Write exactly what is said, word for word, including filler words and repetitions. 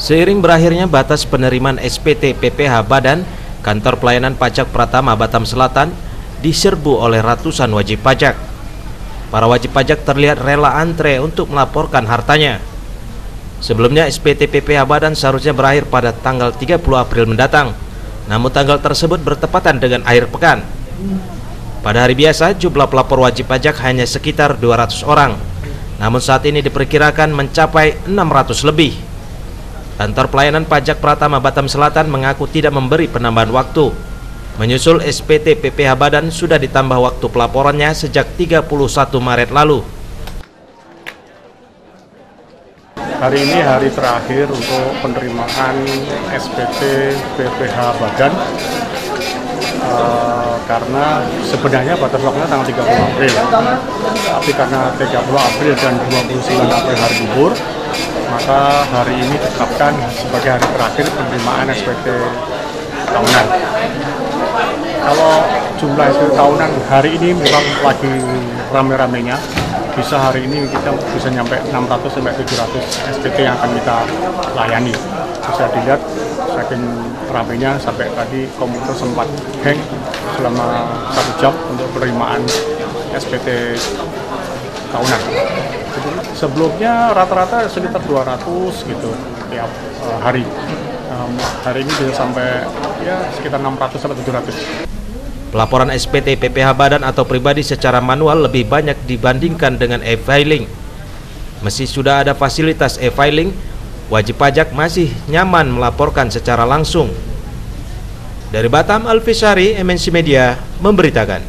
Seiring berakhirnya batas penerimaan S P T P P H Badan, Kantor Pelayanan Pajak Pratama Batam Selatan diserbu oleh ratusan wajib pajak. Para wajib pajak terlihat rela antre untuk melaporkan hartanya. Sebelumnya S P T P P H Badan seharusnya berakhir pada tanggal tiga puluh April mendatang, namun tanggal tersebut bertepatan dengan akhir pekan. Pada hari biasa, jumlah pelapor wajib pajak hanya sekitar dua ratus orang, namun saat ini diperkirakan mencapai enam ratus lebih. Kantor Pelayanan Pajak Pratama Batam Selatan mengaku tidak memberi penambahan waktu. Menyusul S P T P P H Badan sudah ditambah waktu pelaporannya sejak tiga puluh satu Maret lalu. Hari ini hari terakhir untuk penerimaan S P T P P H Badan, uh, karena sebenarnya batas waktunya tanggal tiga puluh April, tapi karena tiga puluh April dan dua puluh sembilan April hari libur, maka hari ini ditetapkan sebagai hari terakhir penerimaan S P T tahunan. Kalau jumlah S P T tahunan hari ini memang lagi rame-ramenya, bisa hari ini kita bisa nyampe enam ratus sampai tujuh ratus S P T yang akan kita layani. Bisa dilihat saking ramenya sampai tadi komputer sempat hang selama satu jam untuk penerimaan S P T tahunan. Sebelumnya rata-rata sekitar dua ratus gitu tiap uh, hari. Um, hari ini bisa sampai ya sekitar enam ratus sampai tujuh ratus. Pelaporan S P T P P H Badan atau pribadi secara manual lebih banyak dibandingkan dengan e-filing. Meski sudah ada fasilitas e-filing, wajib pajak masih nyaman melaporkan secara langsung. Dari Batam, Alfi Syari, M N C Media memberitakan.